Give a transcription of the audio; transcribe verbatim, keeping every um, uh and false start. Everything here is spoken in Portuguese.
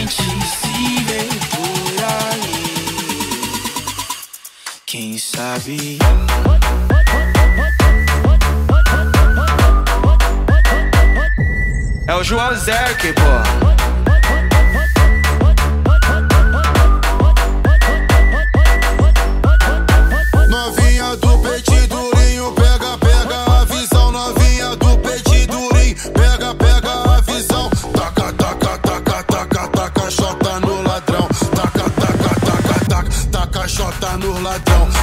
gente se vê por aí. Quem sabe? É o João Zerk, pô. Novinha do peito durinho, pega, pega a visão. Novinha do peito durinho, pega, pega a visão. Taca, taca, taca, taca, taca, xota no ladrão. Taca, taca, taca, taca, taca, xota no ladrão.